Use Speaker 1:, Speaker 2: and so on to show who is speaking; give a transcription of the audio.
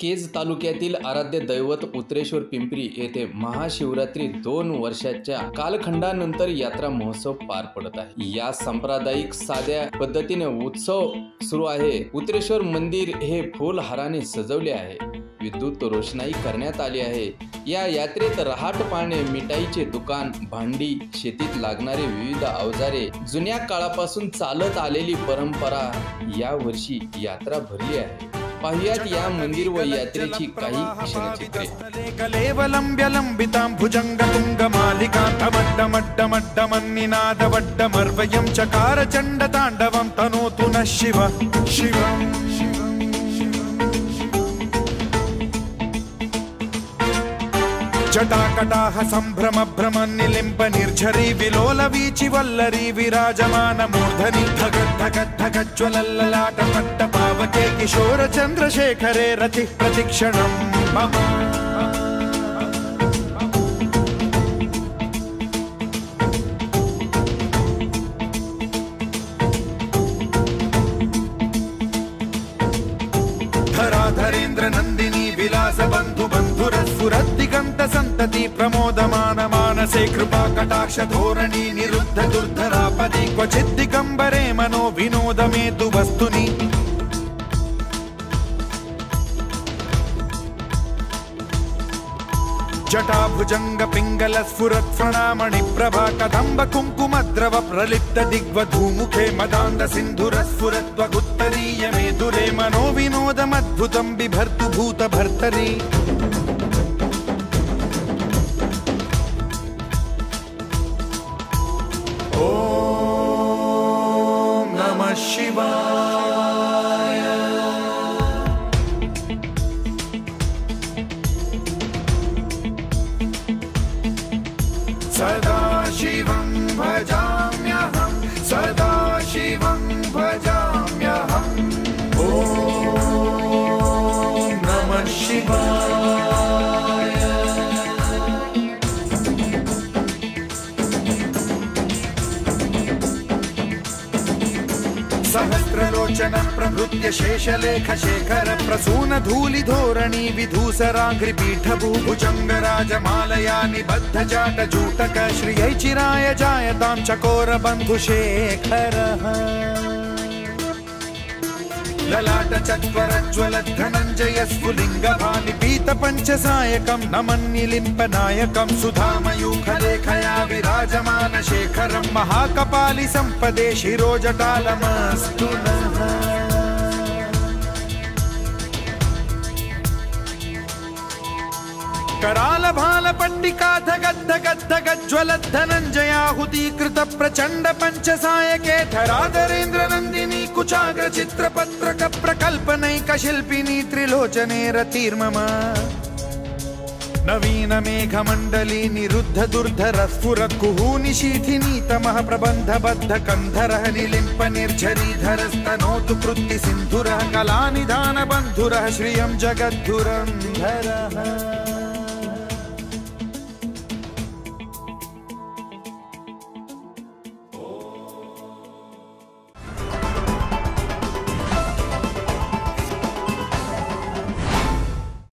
Speaker 1: Cage तालुक्यातील आराध्य दैवत उत्रेश्वर पिंपरी येथे महाशिवरात्री 2 वर्षाच्या कालखंडानंतर यात्रा महोत्सव पार पडत आहे। या सांप्रदायिक साध्या पद्धतीने उत्सव सुरू आहे। उत्रेश्वर मंदिर हे फुलहाराने सजवले आहे, विद्युत रोषणाई करण्यात आली आहे। या यात्रेत रहाट पाळणे, मिठाईचे दुकान, भांडी, शेतीत लागणारे विविध अवजारे, जुन्या काळापासून चालत आलेली परंपरा यावर्षी यात्रा भरली आहे। पाहुयात या मंदिर व यात्रेची काही क्षणचित्रे।
Speaker 2: कलेवलंब्यलंबितां भुजंगतुंगमालिकान्तमड्डमड्डमड्डमन्निनादवड्डमर्वयं चकार चण्डताण्डवं तनोतु नः शिव शिवम्। जटाकटाह संभ्रम भ्रम निलिम्ब निर्झरी विलोल वीचि वल्लरी विराजमान मूर्धनि धगत् धगत् धगज्ज्वलल्ललाट पट्ट पावके किशोर चंद्रशेखरे रति प्रतिक्षणं मम। धराधरेन्द्र नंदिनी विलास बंधु बंधुरस्फुरद्दिगंत संतति प्रमोदमान मानसे कृपा कटाक्ष धोरणी निरुद्ध दुर्धरापदि क्वचित् दिगंबरे मनो विनोद मेतु वस्तुनि। जटा भुजंग पिंगल स्फुरत् प्रणामणि प्रभा कदंब कुंकुमद्रव प्रलिप्त दिग्वधूमुखे मदान्द सिंधुर स्फुरत् त्वगुत्तरीय मेदुरे मनो विनोदमद्भुतं बिभर्तु भूत भर्तरि। ओम नमः शिवाय। सदा शिवं भजाम्यहं, सदा शिवं भजाम्यहम्। ओम नमः शिवाय। सहस्रलोचन प्रभृत्य शेषलेख शेखर प्रसून धूलि धोरणी विधूसराघ्रि पीठभू भुजंग राजमालया निबद्ध जाट जूटक श्रियै चिराय जायतां चकोर बंधु शेखर। ललाट चत्वरज्वल धनंजय स्फुलिंग भानि पीत पंचसायकं नमन्निलिम्प नायकं सुधामयूख लेखया विराजमान शेखरं महाकपालि संपदे शिरोजटालमस्तु नः। कराल भाल पट्टिका धगद् धगद् धगज्ज्वलत् धनंजयाहुतीकृत प्रचंड पंचसायके धराधरेन्द्र नंदिनी कुचाग्र चित्रपत्रक प्रकल्पनैक शिल्पिनी त्रिलोचने रतिर्मम। नवीन मेघमण्डली निरुद्ध दुर्धर स्फुरत् कुहूनि शीथिनी तमः प्रबन्ध बद्ध कंधरः निलिम्प निर्झरीधरस्तनोतु कृत्ति सिन्धुरः कलानिधान बन्धुरः श्रियं जगद्धुरन्धरः।